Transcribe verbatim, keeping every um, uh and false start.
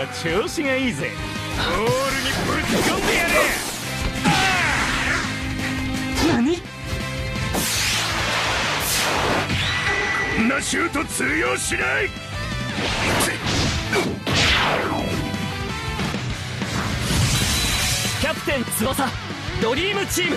調子がいいぜ。ゴールにぶち込んでやれ。何？こんなシュート通用しない。キャプテン翼ドリームチーム。